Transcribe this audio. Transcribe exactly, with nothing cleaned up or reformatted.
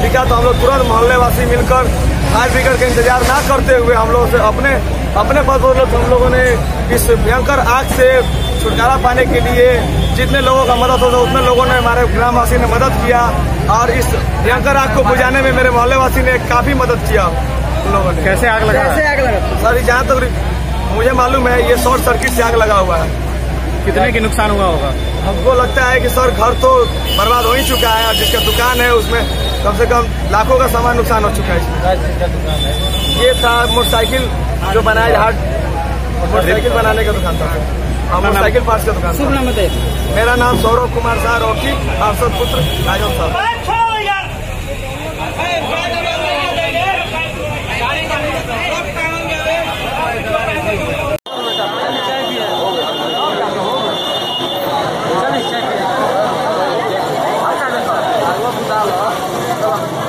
दिखा तो हम लोग तुरंत मोहल्ले वासी मिलकर फायर ब्रिगेड का इंतजार ना करते हुए हम लोग से अपने अपने बदौलत हम लोगों ने इस भयंकर आग से छुटकारा पाने के लिए जितने लोगों का मदद होता उतने लोगों ने हमारे ग्रामवासी ने मदद किया और इस भयंकर आग को बुझाने में मेरे मोहल्ले वासी ने काफी मदद किया उन लोगों ने। कैसे आग लगा? कैसे आग लगा? सर जहाँ तक मुझे मालूम है ये शॉर्ट सर्किट से आग लगा हुआ है। कितने की नुकसान हुआ होगा? हमको लगता है कि सर घर तो बर्बाद हो ही चुका है और जिसका दुकान है उसमें कम से कम लाखों का सामान नुकसान हो चुका है इसमें। ये था मोटरसाइकिल जो बनाया हार्ड मोटरसाइकिल बनाने का दुकान था और मोटरसाइकिल पार्ट्स का दुकान था। मेरा नाम सौरभ कुमार शाह रॉकी पार्षद पुत्र राजन साहब। चलिए